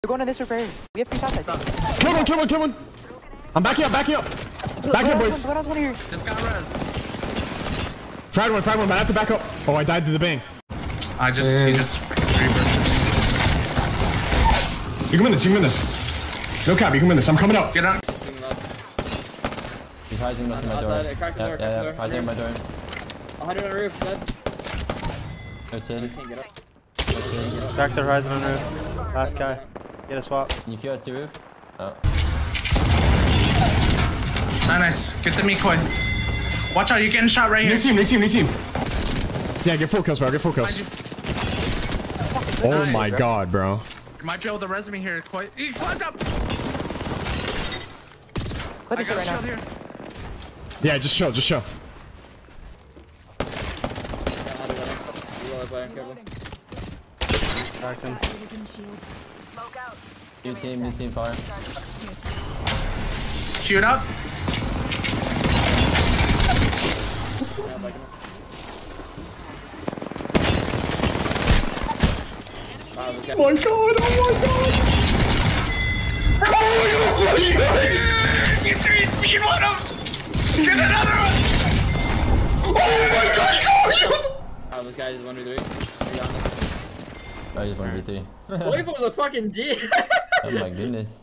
going to this repair. We have 3 shots, I think. Kill one. I'm backing up. Back up, boys. Just got res. Fried one, but I have to back up. Oh, I died to the bang. He just freebird. You can win this. No cap, you can win this. I'm coming up. Get out. He's hiding nothing my door. Yeah, hiding my door. 100 on the roof, dead. It's in. Crack the horizon on roof. Last guy. Get a swap. Can you kill it to roof? Oh. Nice. Get the Koy. Watch out, you're getting shot right here. New team. Yeah, get full kills, bro. Get full kills. Oh my god, bro. You might be able to res me here, Koy. He climbed up. I got a shield here. Yeah, just chill. Cracked him. New team fire. Shoot up. Oh my god. You 3-speed one of them. Get another one. Oh my god, This guy is 1v3. Oh, he's 1v3. Koyful the fucking G. Oh my goodness.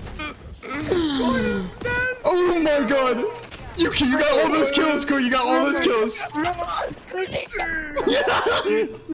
Oh my god. You got all those kills, Koy. You got all those kills.